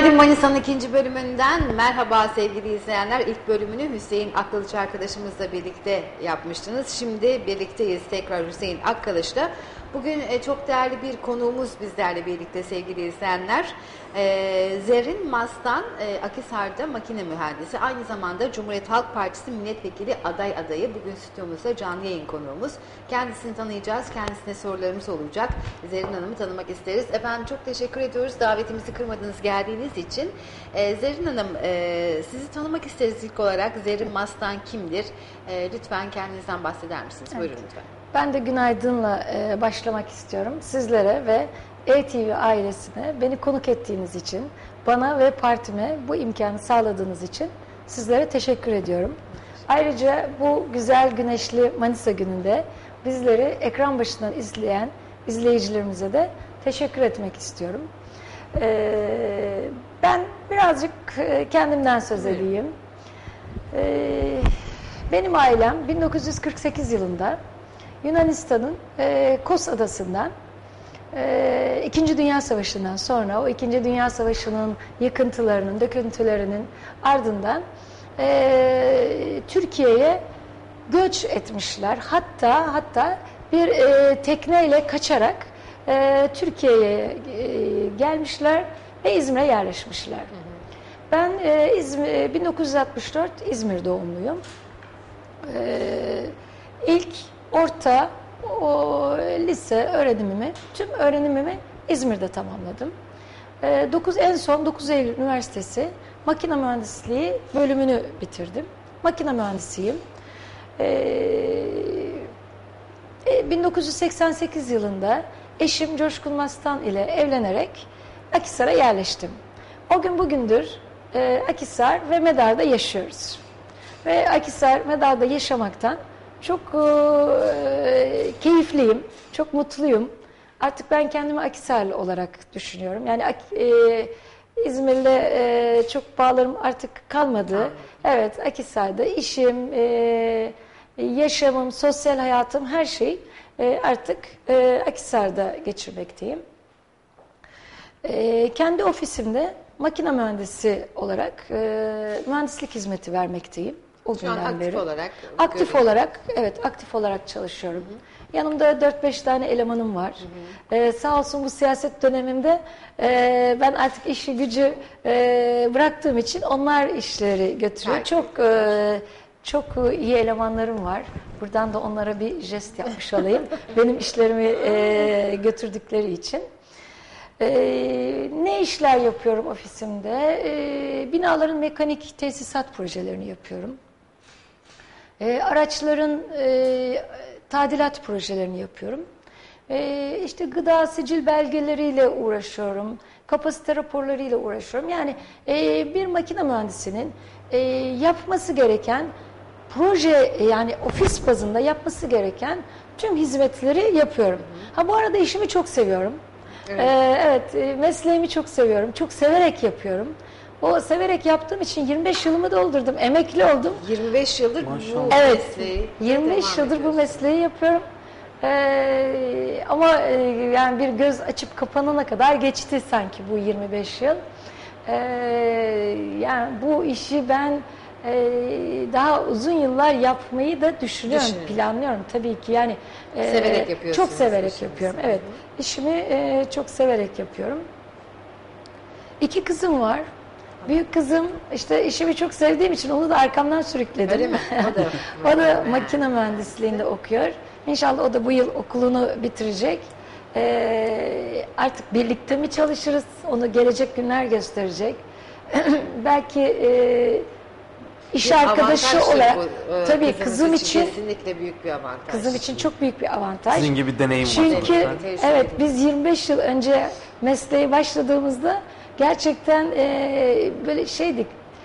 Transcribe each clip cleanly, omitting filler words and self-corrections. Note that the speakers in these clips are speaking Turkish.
Günaydın Manisa'nın ikinci bölümünden merhaba sevgili izleyenler. İlk bölümünü Hüseyin Akkalıç arkadaşımızla birlikte yapmıştınız. Şimdi birlikteyiz tekrar Hüseyin Akkalıç'la. Bugün çok değerli bir konuğumuz bizlerle birlikte sevgili izleyenler. Zerrin Mastan, Akhisar'da makine mühendisi. Aynı zamanda Cumhuriyet Halk Partisi milletvekili adayı. Bugün stüdyomuzda canlı yayın konuğumuz. Kendisini tanıyacağız. Kendisine sorularımız olacak. Zerrin Hanım'ı tanımak isteriz. Efendim çok teşekkür ediyoruz. Davetimizi kırmadınız geldiğiniz için. Zerrin Hanım, sizi tanımak isteriz ilk olarak. Zerrin Mastan kimdir? Lütfen kendinizden bahseder misiniz? Evet. Buyurun lütfen. Ben de günaydınla başlamak istiyorum. Sizlere ve ETV ailesine beni konuk ettiğiniz için, bana ve partime bu imkanı sağladığınız için sizlere teşekkür ediyorum. Ayrıca bu güzel güneşli Manisa gününde bizleri ekran başından izleyen izleyicilerimize de teşekkür etmek istiyorum. Ben birazcık kendimden söz edeyim. Benim ailem 1948 yılında Yunanistan'ın Kos Adası'ndan İkinci Dünya Savaşı'ndan sonra o İkinci Dünya Savaşı'nın yıkıntılarının, döküntülerinin ardından Türkiye'ye göç etmişler. Hatta bir tekneyle kaçarak Türkiye'ye gelmişler ve İzmir'e yerleşmişler. Ben 1964 İzmir doğumluyum. İlk orta lise öğrenimimi, tüm öğrenimimi İzmir'de tamamladım. En son 9 Eylül Üniversitesi Makine Mühendisliği bölümünü bitirdim. Makine mühendisiyim. 1988 yılında eşim Coşkun Mastan ile evlenerek Akhisar'a yerleştim. O gün bugündür Akhisar ve Medar'da yaşıyoruz. Ve Akhisar, Medar'da yaşamaktan çok keyifliyim, çok mutluyum. Artık ben kendimi Akhisarlı olarak düşünüyorum. Yani İzmir'le çok bağlarım artık kalmadı. Evet, Akhisar'da işim, yaşamım, sosyal hayatım, her şey artık Akhisar'da geçirmekteyim. Kendi ofisimde makine mühendisi olarak mühendislik hizmeti vermekteyim. O Şu an aktif olarak çalışıyorum. Yanımda 4-5 tane elemanım var. Sağ olsun bu siyaset döneminde ben artık işi gücü bıraktığım için onlar işleri götürüyor. Çok iyi elemanlarım var. Buradan da onlara bir jest yapmış olayım. Benim işlerimi götürdükleri için. Ne işler yapıyorum ofisimde? Binaların mekanik tesisat projelerini yapıyorum. Araçların tadilat projelerini yapıyorum. İşte gıda sicil belgeleriyle uğraşıyorum. Kapasite raporlarıyla uğraşıyorum. Yani bir makine mühendisinin yapması gereken proje, yani ofis bazında yapması gereken tüm hizmetleri yapıyorum. Bu arada işimi çok seviyorum. Evet, mesleğimi çok seviyorum. Çok severek yapıyorum. O severek yaptığım için 25 yılımı doldurdum. Emekli oldum. 25 yıldır bu mesleği 25 yıldır bu mesleği yapıyorum. Ama yani bir göz açıp kapanana kadar geçti sanki bu 25 yıl. Yani bu işi ben daha uzun yıllar yapmayı da düşünüyorum, planlıyorum tabii ki. Yani severek yapıyorsunuz. Çok severek yapıyorum. Evet, işimi çok severek yapıyorum. 2 kızım var. Büyük kızım, işte işimi çok sevdiğim için onu da arkamdan sürükledim. Öyle mi? O da makine mühendisliğinde okuyor. İnşallah o da bu yıl okulunu bitirecek. Artık birlikte mi çalışırız? Onu gelecek günler gösterecek. Belki iş arkadaşı olarak tabii kızım için kesinlikle büyük bir avantaj. Kızım için çok büyük bir avantaj. Sizin gibi deneyim var. Çünkü evet, biz 25 yıl önce mesleğe başladığımızda gerçekten böyle şeydik.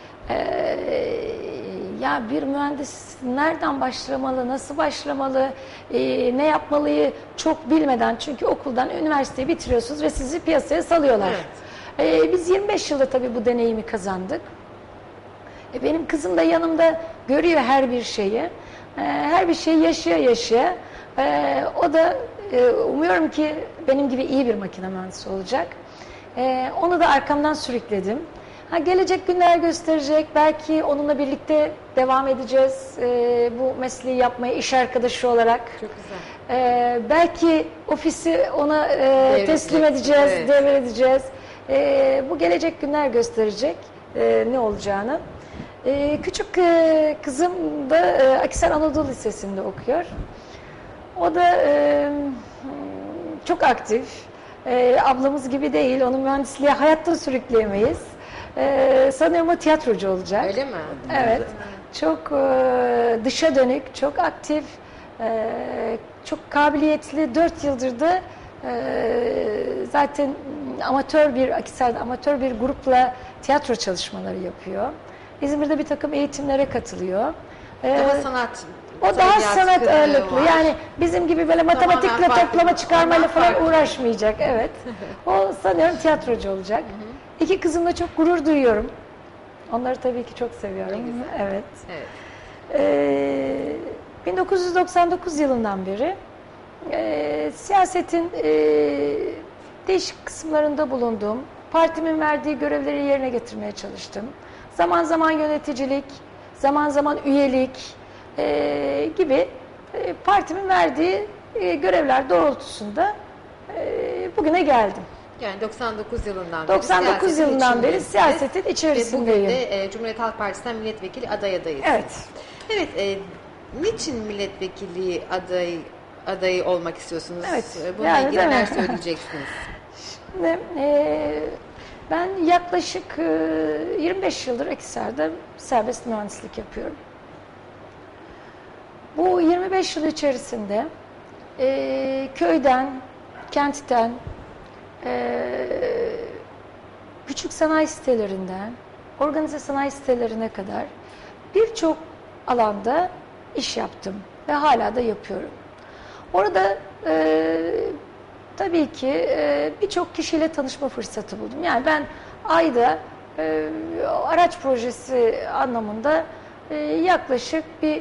Ya bir mühendis nereden başlamalı, nasıl başlamalı, ne yapmalıyı çok bilmeden, çünkü okuldan üniversiteyi bitiriyorsunuz ve sizi piyasaya salıyorlar. Evet. Biz 25 yılda tabii bu deneyimi kazandık. Benim kızım da yanımda görüyor her bir şeyi. Her bir şeyi yaşaya. O da umuyorum ki benim gibi iyi bir makine mühendisi olacak. Onu da arkamdan sürükledim. Gelecek günler gösterecek. Belki onunla birlikte devam edeceğiz. Bu mesleği yapmaya iş arkadaşı olarak. Çok güzel. Belki ofisi ona teslim edeceğiz, evet. devredeceğiz. Bu gelecek günler gösterecek ne olacağını. Küçük kızım da Akhisar Anadolu Lisesi'nde okuyor. O da çok aktif. Ablamız gibi değil. Onu mühendisliğe hayatta sürükleyemeyiz. Sanıyorum o tiyatrocu olacak. Öyle mi? Evet. Çok dışa dönük, çok aktif, çok kabiliyetli. 4 yıldır da zaten Akhisar'da amatör bir grupla tiyatro çalışmaları yapıyor. İzmir'de bir takım eğitimlere katılıyor. Daha sanat. O daha sanat ağırlıklı. Var. Yani bizim gibi böyle matematikle, farklı. toplama, çıkarmayla falan Farklı. uğraşmayacak. Evet. O sanıyorum tiyatrocu olacak. İki kızımla çok gurur duyuyorum. Onları tabii ki çok seviyorum. Evet. Evet. 1999 yılından beri siyasetin değişik kısımlarında bulundum. Partimin verdiği görevleri yerine getirmeye çalıştım. Zaman zaman yöneticilik, zaman zaman üyelik gibi partimin verdiği görevler doğrultusunda bugüne geldim. Yani 99 yılından 99 yılından beri siyasetin içerisindeyim. Ve bugün de Cumhuriyet Halk Partisi'nden milletvekili adayısınız. Evet. Evet. Niçin milletvekili adayı olmak istiyorsunuz? Evet. Bununla Yani, ilgili neler söyleyeceksiniz? Şimdi, ben yaklaşık 25 yıldır Akhisar'da serbest mühendislik yapıyorum. Bu 25 yıl içerisinde köyden, kentten, küçük sanayi sitelerinden, organize sanayi sitelerine kadar birçok alanda iş yaptım ve hala da yapıyorum. Orada tabii ki birçok kişiyle tanışma fırsatı buldum. Yani ben ayda araç projesi anlamında yaklaşık bir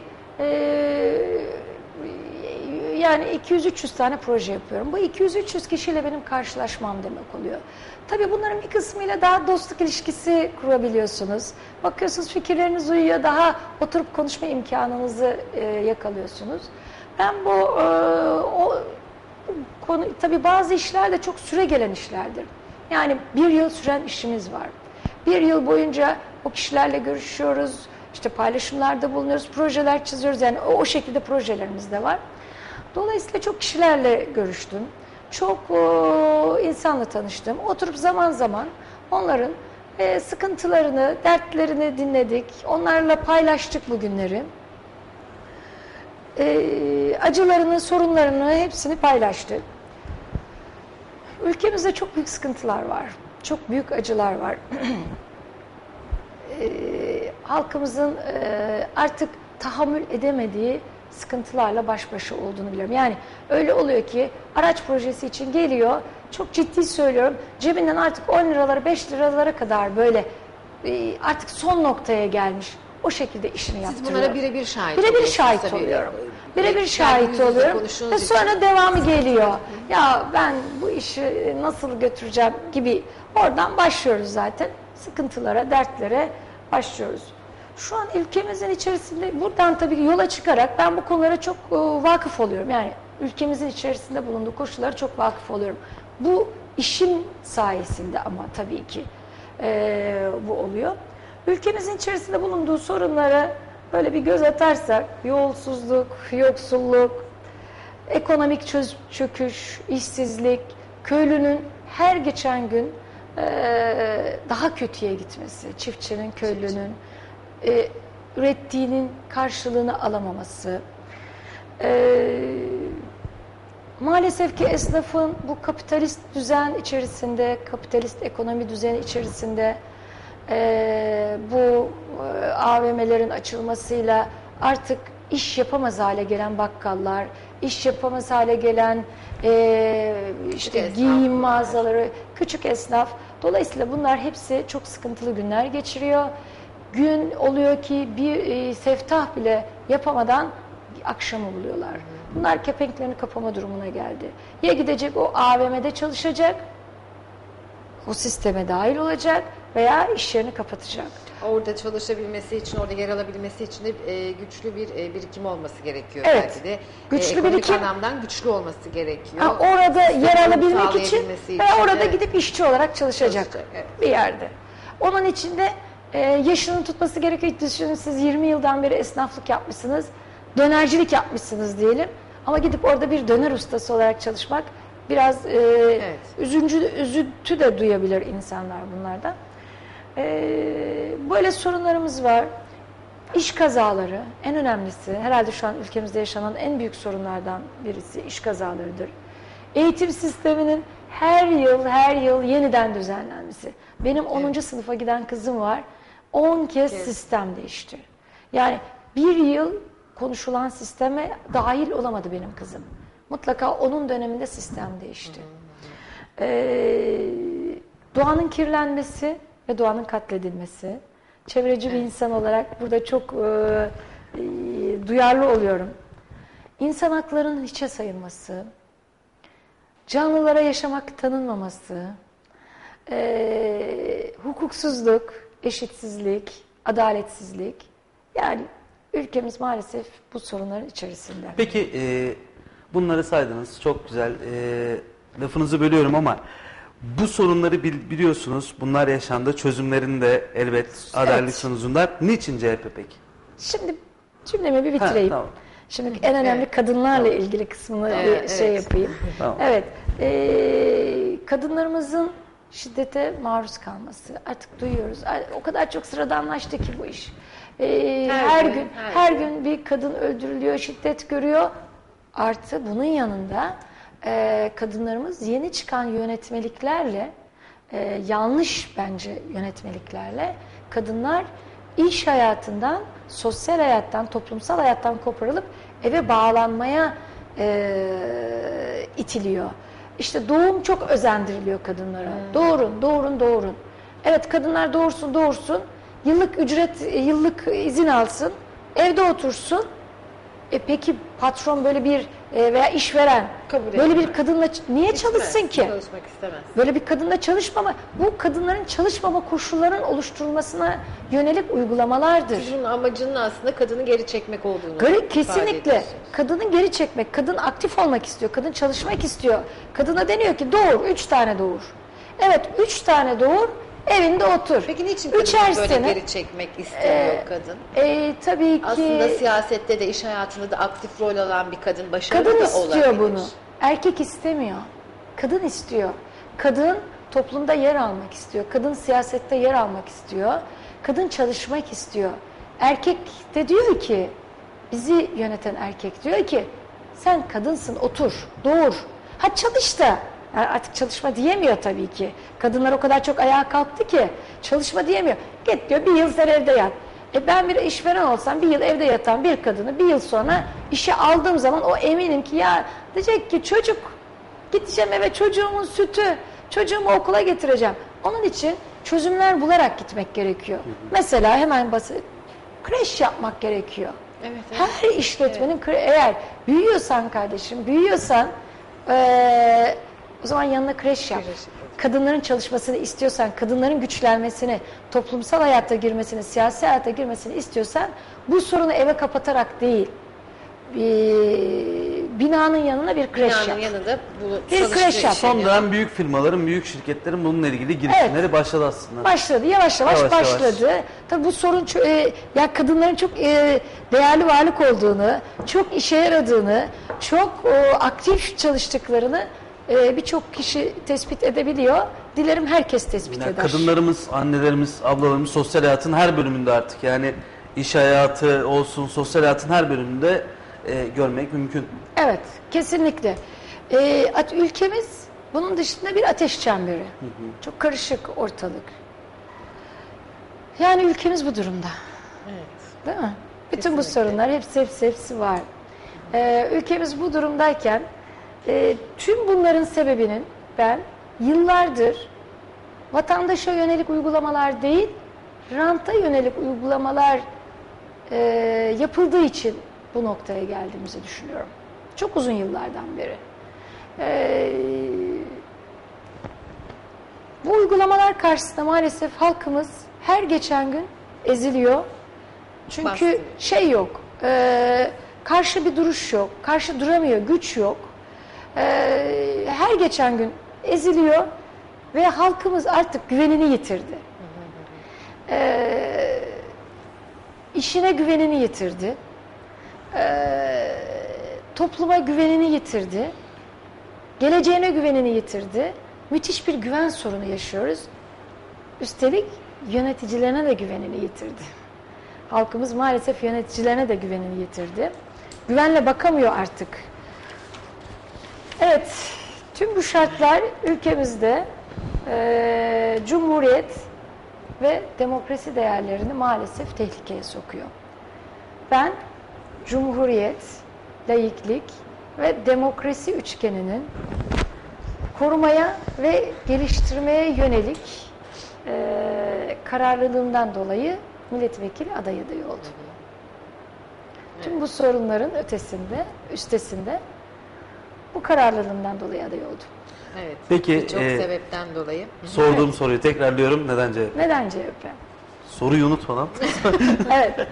yani 200-300 tane proje yapıyorum. Bu 200-300 kişiyle benim karşılaşmam demek oluyor. Tabii bunların bir kısmıyla daha dostluk ilişkisi kurabiliyorsunuz. Bakıyorsunuz fikirleriniz uyuyor, daha oturup konuşma imkanınızı yakalıyorsunuz. Ben o konu, tabii bazı işler de çok süre gelen işlerdir. Yani bir yıl süren işimiz var. Bir yıl boyunca o kişilerle görüşüyoruz, işte paylaşımlarda bulunuyoruz, projeler çiziyoruz. Yani o şekilde projelerimiz de var. Dolayısıyla çok kişilerle görüştüm. Çok insanla tanıştım. Oturup zaman zaman onların sıkıntılarını, dertlerini dinledik. Onlarla paylaştık bu günleri. Acılarını, sorunlarını hepsini paylaştık. Ülkemizde çok büyük sıkıntılar var. Çok büyük acılar var. Halkımızın artık tahammül edemediği sıkıntılarla baş başa olduğunu biliyorum. Yani öyle oluyor ki araç projesi için geliyor, çok ciddi söylüyorum, cebinden artık 10 liralara 5 liralara kadar böyle artık son noktaya gelmiş. O şekilde işini yaptırıyor. Siz bunlara birebir şahit Birebir şahit oluyorum. Birebir şahit oluyorum. Ve sonra devamı geliyor. Ya ben bu işi nasıl götüreceğim gibi oradan başlıyoruz zaten. Sıkıntılara, dertlere başlıyoruz. Şu an ülkemizin içerisinde buradan tabii yola çıkarak ben bu konulara çok vakıf oluyorum. Yani ülkemizin içerisinde bulunduğu koşullara çok vakıf oluyorum. Bu işim sayesinde ama tabii ki bu oluyor. Ülkemizin içerisinde bulunduğu sorunlara böyle bir göz atarsak yolsuzluk, yoksulluk, ekonomik çöküş, işsizlik, köylünün her geçen gün daha kötüye gitmesi, çiftçinin, köylünün ürettiğinin karşılığını alamaması, maalesef ki esnafın bu kapitalist düzen içerisinde, kapitalist ekonomi düzeni içerisinde bu AVM'lerin açılmasıyla artık iş yapamaz hale gelen bakkallar, iş yapamaz hale gelen işte giyim mağazaları, küçük esnaf. Dolayısıyla bunlar hepsi çok sıkıntılı günler geçiriyor. Gün oluyor ki bir seftah bile yapamadan akşamı buluyorlar. Bunlar kepenklerini kapama durumuna geldi. Ya gidecek o AVM'de çalışacak, o sisteme dahil olacak veya iş yerini kapatacak. Orada çalışabilmesi için, orada yer alabilmesi için de güçlü bir birikim olması gerekiyor Evet. belki de. Güçlü Ekonomik birikim. anlamdan güçlü olması gerekiyor. Orada yer alabilmek için Sağlayabilmesi veya orada evet. gidip işçi olarak çalışacak Evet. bir yerde. Onun için de yaşının tutması gerekiyor. Düşünün, siz 20 yıldan beri esnaflık yapmışsınız, dönercilik yapmışsınız diyelim. Ama gidip orada bir döner ustası olarak çalışmak biraz Evet. üzüntü de duyabilir insanlar bunlardan. Böyle sorunlarımız var. İş kazaları en önemlisi. Herhalde şu an ülkemizde yaşanan en büyük sorunlardan birisi iş kazalarıdır. Eğitim sisteminin her yıl yeniden düzenlenmesi. Benim 10. sınıfa giden kızım var. 10 kez sistem değişti. Yani bir yıl konuşulan sisteme dahil olamadı benim kızım. Mutlaka onun döneminde sistem değişti. Doğanın kirlenmesi ve doğanın katledilmesi. Çevreci bir insan olarak burada çok duyarlı oluyorum. İnsan haklarının hiçe sayılması, canlılara yaşamak tanınmaması, hukuksuzluk, eşitsizlik, adaletsizlik. Yani ülkemiz maalesef bu sorunların içerisinde. Peki bunları saydınız. Çok güzel. Lafınızı bölüyorum ama bu sorunları biliyorsunuz. Bunlar yaşandı. Çözümlerini de elbet adaylık sonucunda. Niçin CHP peki? Şimdi cümlemi bir bitireyim. Tamam. Şimdi en önemli kadınlarla ilgili kısmını bir şey yapayım. Tamam. Evet. Kadınlarımızın şiddete maruz kalması. Artık duyuyoruz. O kadar çok sıradanlaştı ki bu iş. Her gün bir kadın öldürülüyor, şiddet görüyor. Artı bunun yanında kadınlarımız yeni çıkan yönetmeliklerle, yanlış bence yönetmeliklerle kadınlar iş hayatından, sosyal hayattan, toplumsal hayattan koparılıp eve bağlanmaya itiliyor. İşte doğum çok özendiriliyor kadınlara. Doğurun. Evet, kadınlar doğursun. Yıllık izin alsın. Evde otursun. Peki patron böyle bir veya işveren böyle bir kadınla niye çalışsın ki? Çalışmak istemez. Böyle bir kadınla çalışmama, bu kadınların çalışmama koşullarının oluşturulmasına yönelik uygulamalardır. Bunun amacının aslında kadını geri çekmek olduğunu Kesinlikle. Kadını geri çekmek, kadın aktif olmak istiyor, kadın çalışmak istiyor. Kadına deniyor ki doğur, 3 tane doğur. Evet, 3 tane doğur, evinde otur. Peki niçin kadını böyle geri çekmek istemiyor kadın? Tabii ki. Aslında siyasette de, iş hayatında da aktif rol alan bir kadın başarılı Kadın da istiyor olabilir. bunu. Erkek istemiyor. Kadın istiyor. Kadın toplumda yer almak istiyor. Kadın siyasette yer almak istiyor. Kadın çalışmak istiyor. Erkek de diyor ki, bizi yöneten erkek diyor ki, sen kadınsın, otur, doğur. Ha çalış da. Yani artık çalışma diyemiyor tabii ki. Kadınlar o kadar çok ayağa kalktı ki çalışma diyemiyor. Git diyor, bir yıl sen evde yat. Ben bir işveren olsam, bir yıl evde yatan bir kadını bir yıl sonra işe aldığım zaman o eminim ki ya diyecek ki çocuk, gideceğim eve, çocuğumun sütü, çocuğumu okula getireceğim. Onun için çözümler bularak gitmek gerekiyor. Mesela hemen basit, kreş yapmak gerekiyor. Evet. Her işletmenin eğer büyüyorsan kardeşim, o zaman yanına kreş yap. Kadınların çalışmasını istiyorsan, kadınların güçlenmesini, toplumsal hayata girmesini, siyasi hayata girmesini istiyorsan bu sorunu eve kapatarak değil, binanın yanına bir kreş yap. Binanın yanında bir kreş yap. Son dönem büyük firmaların, büyük şirketlerin bununla ilgili girişimleri başladı aslında. Başladı, yavaş yavaş başladı. Tabii bu sorun ya kadınların çok değerli varlık olduğunu, çok işe yaradığını, çok aktif çalıştıklarını birçok kişi tespit edebiliyor. Dilerim herkes tespit eder. Kadınlarımız, annelerimiz, ablalarımız sosyal hayatın her bölümünde artık, yani iş hayatı olsun, sosyal hayatın her bölümünde görmek mümkün. Evet, kesinlikle. Ülkemiz bunun dışında bir ateş çemberi. Çok karışık ortalık. Yani ülkemiz bu durumda. Evet. Değil mi? Bütün bu sorunlar hepsi var. Ülkemiz bu durumdayken tüm bunların sebebinin ben yıllardır vatandaşa yönelik uygulamalar değil, ranta yönelik uygulamalar yapıldığı için bu noktaya geldiğimizi düşünüyorum. Çok uzun yıllardan beri. Bu uygulamalar karşısında maalesef halkımız her geçen gün eziliyor. Çünkü Bastırıyor. şey yok, karşı bir duruş yok, karşı duramıyor, güç yok. Her geçen gün eziliyor ve halkımız artık güvenini yitirdi. İşine güvenini yitirdi. Topluma güvenini yitirdi. Geleceğine güvenini yitirdi. Müthiş bir güven sorunu yaşıyoruz. Üstelik yöneticilerine de güvenini yitirdi. Halkımız maalesef yöneticilerine de güvenini yitirdi. Güvenle bakamıyor artık. Evet, tüm bu şartlar ülkemizde cumhuriyet ve demokrasi değerlerini maalesef tehlikeye sokuyor. Ben cumhuriyet, laiklik ve demokrasi üçgeninin korumaya ve geliştirmeye yönelik kararlılığımdan dolayı milletvekili adayı oldum. Tüm bu sorunların üstesinde bu kararlılığımdan dolayı aday oldum. Evet. Peki, birçok sebepten dolayı. Sorduğum soruyu tekrarlıyorum. Neden CHP? Neden CHP? Soruyu unutmadan. Evet.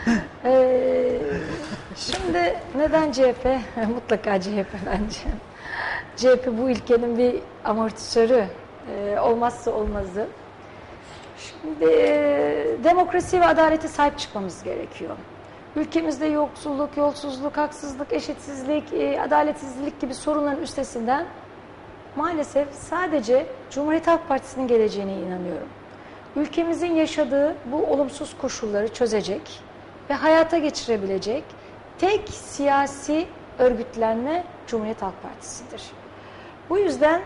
Şimdi neden CHP? Mutlaka CHP bence. CHP bu ülkenin bir amortisörü, olmazsa olmazı. Şimdi demokrasi ve adalete sahip çıkmamız gerekiyor. Ülkemizde yoksulluk, yolsuzluk, haksızlık, eşitsizlik, adaletsizlik gibi sorunların üstesinden maalesef sadece Cumhuriyet Halk Partisi'nin geleceğine inanıyorum. Ülkemizin yaşadığı bu olumsuz koşulları çözecek ve hayata geçirebilecek tek siyasi örgütlenme Cumhuriyet Halk Partisi'dir. Bu yüzden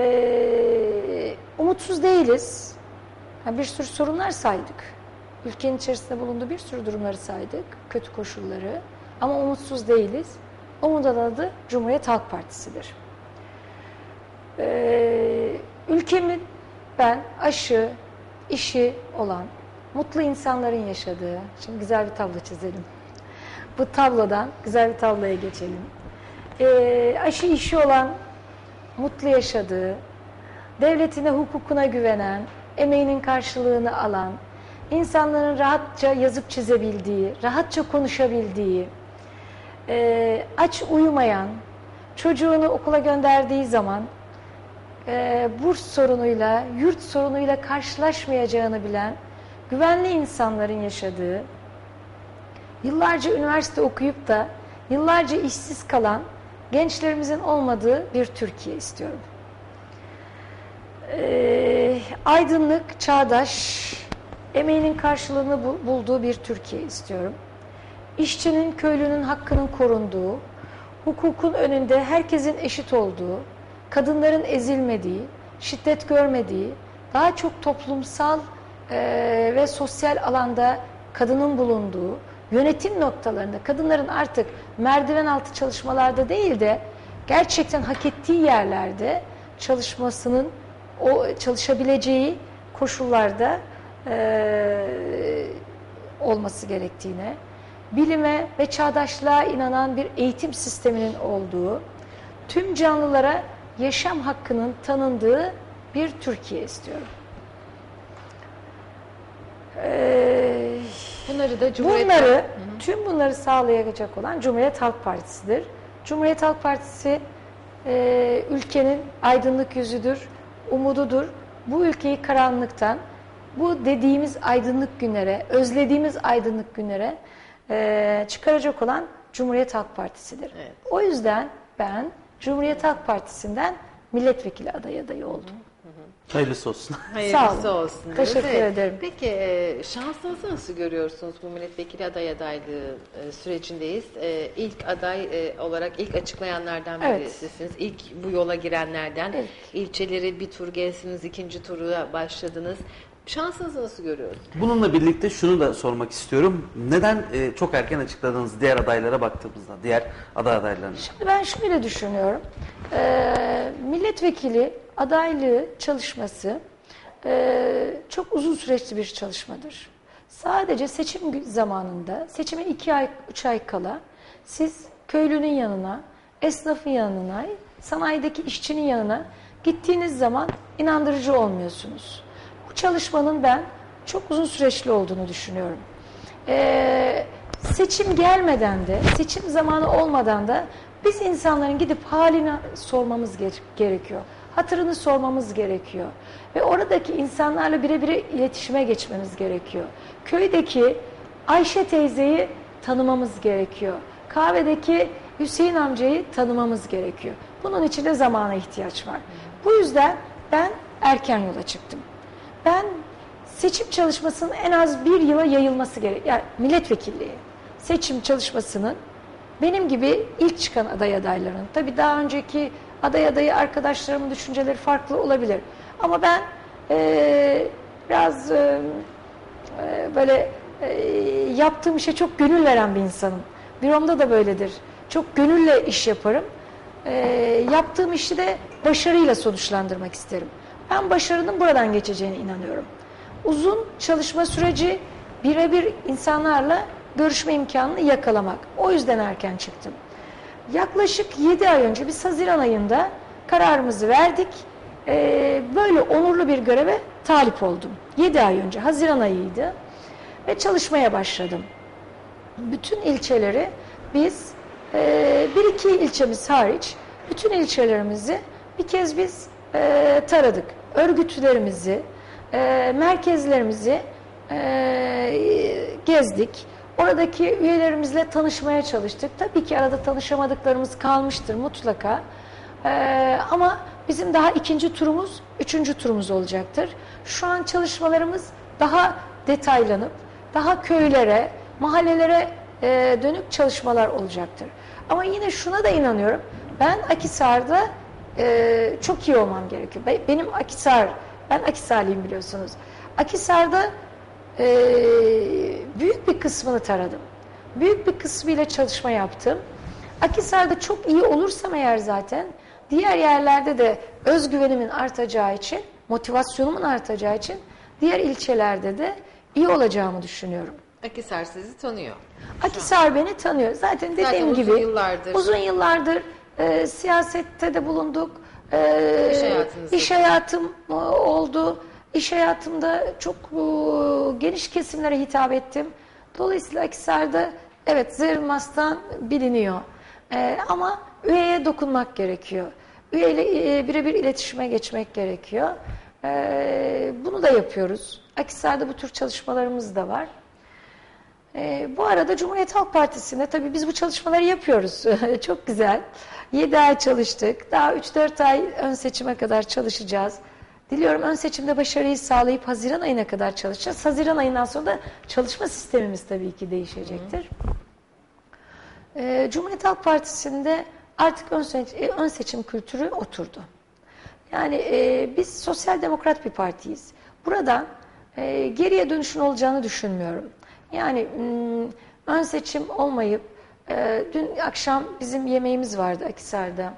umutsuz değiliz. Bir sürü sorunlar saydık. Ülkenin içerisinde bulunduğu bir sürü durumları saydık, kötü koşulları. Ama umutsuz değiliz. Umudun adı Cumhuriyet Halk Partisi'dir. Ülkemin ben aşı, işi olan, mutlu insanların yaşadığı, şimdi güzel bir tablo çizelim. Bu tablodan güzel bir tabloya geçelim. Aşı işi olan, mutlu yaşadığı, devletine, hukukuna güvenen, emeğinin karşılığını alan, insanların rahatça yazıp çizebildiği, rahatça konuşabildiği, aç uyumayan, çocuğunu okula gönderdiği zaman burs sorunuyla, yurt sorunuyla karşılaşmayacağını bilen, güvenli insanların yaşadığı, yıllarca üniversite okuyup da yıllarca işsiz kalan gençlerimizin olmadığı bir Türkiye istiyorum. Aydınlık, çağdaş, emeğinin karşılığını bulduğu bir Türkiye istiyorum. İşçinin, köylünün hakkının korunduğu, hukukun önünde herkesin eşit olduğu, kadınların ezilmediği, şiddet görmediği, daha çok toplumsal ve sosyal alanda kadının bulunduğu, yönetim noktalarında kadınların artık merdiven altı çalışmalarda değil de gerçekten hak ettiği yerlerde çalışmasının, çalışabileceği koşullarda olması gerektiğine, bilime ve çağdaşlığa inanan bir eğitim sisteminin olduğu, tüm canlılara yaşam hakkının tanındığı bir Türkiye istiyorum. Bunları da Cumhuriyet Tüm bunları sağlayacak olan Cumhuriyet Halk Partisi'dir. Cumhuriyet Halk Partisi ülkenin aydınlık yüzüdür, umududur. Bu ülkeyi karanlıktan, bu dediğimiz aydınlık günlere, özlediğimiz aydınlık günlere çıkaracak olan Cumhuriyet Halk Partisi'dir. Evet. O yüzden ben Cumhuriyet Halk Partisi'nden milletvekili adayı oldum. Hayırlısı olsun. Hayırlısı Sağ olun. olsun. Teşekkür ederim. Peki şansınızı nasıl görüyorsunuz bu milletvekili adaylığı sürecindeyiz? İlk aday olarak ilk açıklayanlardan birisiniz. İlk bu yola girenlerden. Evet. İlçeleri bir tur gezdiniz, ikinci tura başladınız. Şansınızı nasıl görüyorsunuz? Bununla birlikte şunu da sormak istiyorum. Neden çok erken açıkladığınız diğer adaylara baktığımızda, diğer aday adaylarına? Şimdi ben şöyle düşünüyorum. Milletvekili adaylığı çalışması çok uzun süreçli bir çalışmadır. Sadece seçim zamanında, seçime 2 ay, 3 ay kala siz köylünün yanına, esnafın yanına, sanayideki işçinin yanına Gittiğiniz zaman inandırıcı olmuyorsunuz. Bu çalışmanın ben çok uzun süreçli olduğunu düşünüyorum. Seçim gelmeden de, seçim zamanı olmadan da biz insanların gidip halini sormamız gerekiyor. Hatırını sormamız gerekiyor. Ve oradaki insanlarla birebir iletişime geçmemiz gerekiyor. Köydeki Ayşe teyzeyi tanımamız gerekiyor. Kahvedeki Hüseyin amcayı tanımamız gerekiyor. Bunun için de zamana ihtiyaç var. Bu yüzden ben erken yola çıktım. Ben seçim çalışmasının en az bir yıla yayılması gerekiyor. Yani milletvekilliği seçim çalışmasının benim gibi ilk çıkan adaylarının, tabii daha önceki adayı arkadaşlarımın düşünceleri farklı olabilir. Ama ben biraz böyle yaptığım işe çok gönül veren bir insanım. Büromda da böyledir. Çok gönülle iş yaparım. Yaptığım işi de başarıyla sonuçlandırmak isterim. Ben başarının buradan geçeceğine inanıyorum. Uzun çalışma süreci, birebir insanlarla görüşme imkanını yakalamak. O yüzden erken çıktım. Yaklaşık 7 ay önce biz Haziran ayında kararımızı verdik. Böyle onurlu bir göreve talip oldum. 7 ay önce Haziran ayıydı ve çalışmaya başladım. Bütün ilçeleri biz bir iki ilçemiz hariç bütün ilçelerimizi bir kez biz taradık. Örgütlerimizi, merkezlerimizi gezdik. Oradaki üyelerimizle tanışmaya çalıştık. Tabii ki arada tanışamadıklarımız kalmıştır mutlaka. Ama bizim daha ikinci turumuz, üçüncü turumuz olacaktır. Şu an çalışmalarımız daha detaylanıp, daha köylere, mahallelere dönük çalışmalar olacaktır. Ama yine şuna da inanıyorum. Ben Akhisar'da çok iyi olmam gerekiyor. Ben Akhisarlıyım biliyorsunuz. Akhisar'da büyük bir kısmını taradım. Büyük bir kısmıyla çalışma yaptım. Akhisar'da çok iyi olursam eğer zaten diğer yerlerde de özgüvenimin artacağı için, motivasyonumun artacağı için diğer ilçelerde de iyi olacağımı düşünüyorum. Akhisar sizi tanıyor. Akhisar beni tanıyor. Zaten dediğim uzun gibi yıllardır. Siyasette de bulunduk. İş İş hayatım oldu. İş hayatımda çok geniş kesimlere hitap ettim. Dolayısıyla Akhisar'da evet Zermas'tan biliniyor. Ama üyeye dokunmak gerekiyor. Üyeyle birebir iletişime geçmek gerekiyor. Bunu da yapıyoruz. Akhisar'da bu tür çalışmalarımız da var. Bu arada Cumhuriyet Halk Partisi'nde tabii biz bu çalışmaları yapıyoruz. Çok güzel. 7 ay çalıştık. Daha 3-4 ay ön seçime kadar çalışacağız. Diliyorum ön seçimde başarıyı sağlayıp Haziran ayına kadar çalışacağız. Haziran ayından sonra da çalışma sistemimiz tabii ki değişecektir. Cumhuriyet Halk Partisi'nde artık ön seçim kültürü oturdu. Yani biz sosyal demokrat bir partiyiz. Buradan geriye dönüşün olacağını düşünmüyorum. Yani ön seçim olmayıp dün akşam bizim yemeğimiz vardı Akhisar'da.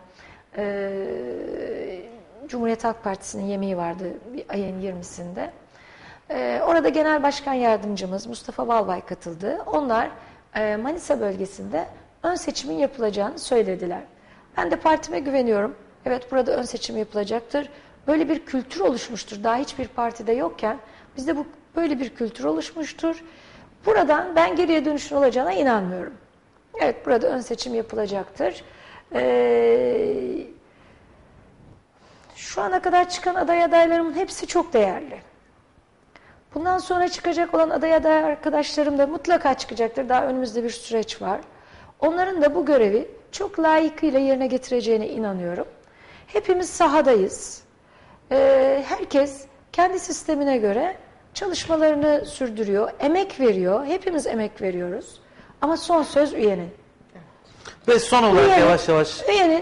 Cumhuriyet Halk Partisi'nin yemeği vardı ayın 20'sinde. Orada Genel Başkan Yardımcımız Mustafa Balbay katıldı. Onlar Manisa bölgesinde ön seçimin yapılacağını söylediler. Ben de partime güveniyorum. Evet burada ön seçim yapılacaktır. Böyle bir kültür oluşmuştur. Daha hiçbir partide yokken bizde böyle bir kültür oluşmuştur. Buradan ben geriye dönüşün olacağına inanmıyorum. Evet burada ön seçim yapılacaktır. Şu ana kadar çıkan adaylarımın hepsi çok değerli. Bundan sonra çıkacak olan aday arkadaşlarım da mutlaka çıkacaktır. Daha önümüzde bir süreç var. Onların da bu görevi çok layıkıyla yerine getireceğine inanıyorum. Hepimiz sahadayız. Herkes kendi sistemine göre çalışmalarını sürdürüyor, emek veriyor. Hepimiz emek veriyoruz. Ama son söz üyenin. Ve son olarak yavaş yavaş.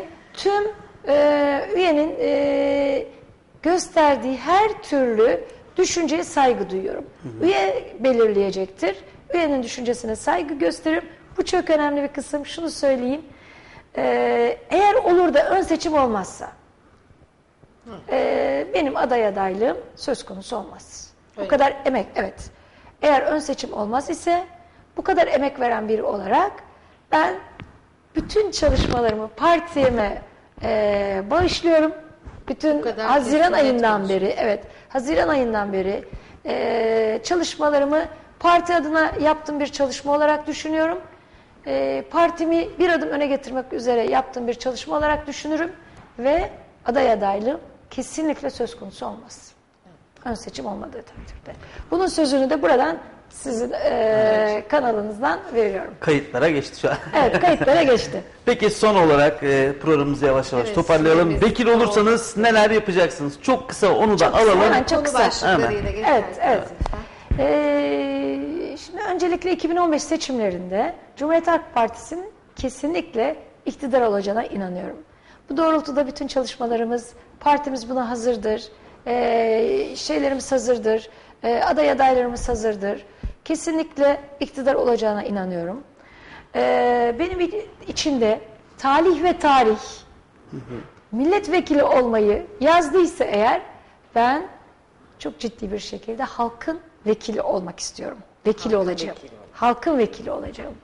Üyenin gösterdiği her türlü düşünceye saygı duyuyorum. Üye belirleyecektir. Üyenin düşüncesine saygı gösteririm. Bu çok önemli bir kısım. Şunu söyleyeyim. Eğer olur da ön seçim olmazsa benim adaylığım söz konusu olmaz. Bu kadar emek, evet. Eğer ön seçim olmaz ise bu kadar emek veren biri olarak ben bütün çalışmalarımı partime bağışlıyorum. Bütün kadar Haziran kesin net ayından konuşuyor. beri, evet, Haziran ayından beri çalışmalarımı parti adına yaptığım bir çalışma olarak düşünüyorum. Partimi bir adım öne getirmek üzere yaptığım bir çalışma olarak düşünürüm ve aday adaylığım kesinlikle söz konusu olmaz. Ön seçim olmadığı takdirde. Bunun sözünü de buradan sizin kanalınızdan veriyorum. Kayıtlara geçti şu an. Evet, kayıtlara geçti. Peki son olarak programımızı yavaş yavaş Evet, toparlayalım. süremiz Vekil olursanız neler yapacaksınız? Çok kısa onu da alalım. hemen çok Konu kısa. başlıklarıyla geçerseniz Evet, evet. lütfen. Şimdi öncelikle 2015 seçimlerinde Cumhuriyet Halk Partisi'nin kesinlikle iktidar olacağına inanıyorum. Bu doğrultuda bütün çalışmalarımız, partimiz buna hazırdır, şeylerimiz hazırdır, aday adaylarımız hazırdır. Kesinlikle iktidar olacağına inanıyorum. Benim içinde talih ve tarih milletvekili olmayı yazdıysa eğer ben çok ciddi bir şekilde halkın vekili olmak istiyorum. Vekili olacağım. Halkın vekili olacağım.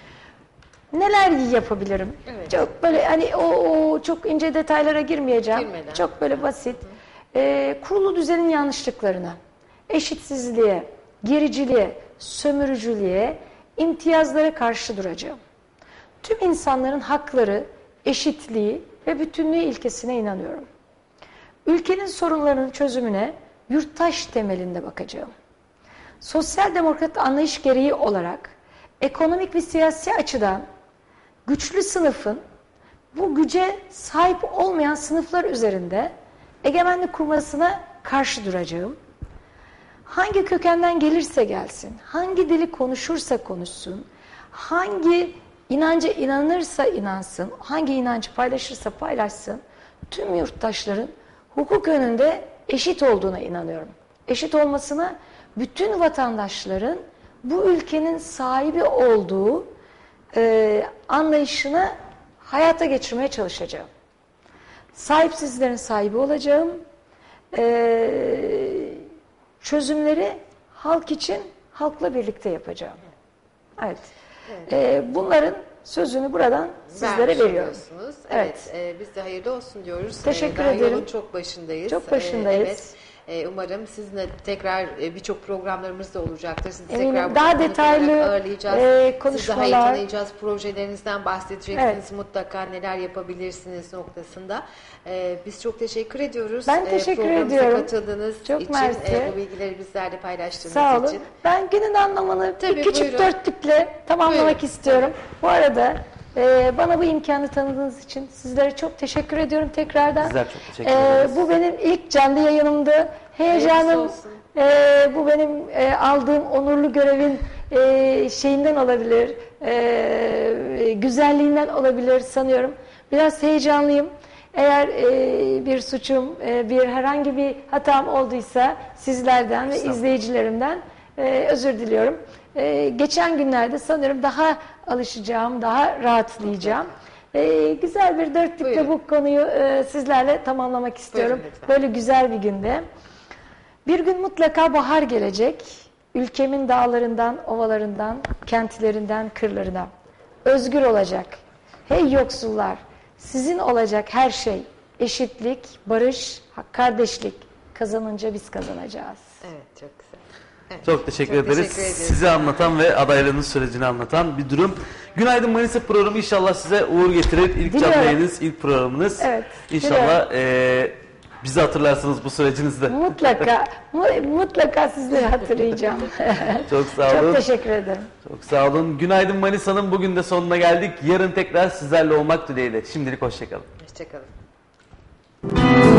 Neler yapabilirim? Evet. Çok böyle hani o çok ince detaylara girmeyeceğim. Girmeden. Çok böyle basit. Kurulu düzenin yanlışlıklarına, eşitsizliğe, gericiliğe, sömürücülüğe, imtiyazlara karşı duracağım. Tüm insanların hakları, eşitliği ve bütünlüğü ilkesine inanıyorum. Ülkenin sorunlarının çözümüne yurttaş temelinde bakacağım. Sosyal demokrat anlayış gereği olarak ekonomik ve siyasi açıdan güçlü sınıfın bu güce sahip olmayan sınıflar üzerinde egemenlik kurmasına karşı duracağım. Hangi kökenden gelirse gelsin, hangi dili konuşursa konuşsun, hangi inanca inanırsa inansın, hangi inancı paylaşırsa paylaşsın, tüm yurttaşların hukuk önünde eşit olduğuna inanıyorum. Eşit olmasına bütün vatandaşların bu ülkenin sahibi olduğu anlayışını hayata geçirmeye çalışacağım. Sahipsizlerin sahibi olacağım. Çözümleri halk için halkla birlikte yapacağım. Evet. Bunların sözünü buradan sizlere Vermiş veriyorum. oluyorsunuz. Evet. Biz de hayırlı olsun diyoruz. Teşekkür Daha ederim. yolun çok başındayız. Çok başındayız. Evet. Umarım sizinle tekrar birçok programlarımız da olacaktır. Sizi Eminim. tekrar Daha konuk detaylı, olarak ağırlayacağız. Sizi daha iyi konuşmalar. tanıyacağız. Projelerinizden bahsedeceksiniz. Evet. Mutlaka neler yapabilirsiniz noktasında. Biz çok teşekkür ediyoruz. Ben teşekkür Programımıza ediyorum. katıldığınız Çok için, mersi. bu bilgileri bizlerle paylaştığınız Sağ olun. için. Ben günün anlamını Tabii, bir küçük buyurun. dörtlükle tamamlamak Buyurun. istiyorum. Bu arada bana bu imkanı tanıdığınız için sizlere çok teşekkür ediyorum tekrardan. Bizler çok teşekkür ederiz. Bu benim ilk canlı yayınımdı. Heyecanım, Hayırlısı olsun. bu benim aldığım onurlu görevin şeyinden olabilir, güzelliğinden olabilir sanıyorum. Biraz heyecanlıyım. Eğer bir suçum, bir herhangi bir hatam olduysa sizlerden ve izleyicilerimden özür diliyorum. Geçen günlerde sanıyorum daha alışacağım, daha rahatlayacağım. Güzel bir dörtlükle Buyurun. bu konuyu sizlerle tamamlamak istiyorum. Buyurun lütfen. Böyle güzel bir günde. Bir gün mutlaka bahar gelecek. Ülkemin dağlarından, ovalarından, kentlerinden, kırlarına. Özgür olacak. Hey yoksullar, sizin olacak her şey. Eşitlik, barış, kardeşlik. Kazanınca biz kazanacağız. Evet, çok güzel. Evet. Çok teşekkür Çok ederiz. teşekkür ediyoruz. Sizi anlatan ve adaylığınız sürecini anlatan bir durum. Günaydın Manisa programı inşallah size uğur getirir. İlk canlı Diliyorum. yayınınız, ilk programınız. Evet, İnşallah bizi hatırlarsınız bu sürecinizde. Mutlaka, mutlaka sizleri hatırlayacağım. Çok sağ olun. Çok teşekkür ederim. Çok sağ olun. Günaydın Manisa'nın bugün de sonuna geldik. Yarın tekrar sizlerle olmak dileğiyle. Şimdilik hoşçakalın. Hoşçakalın.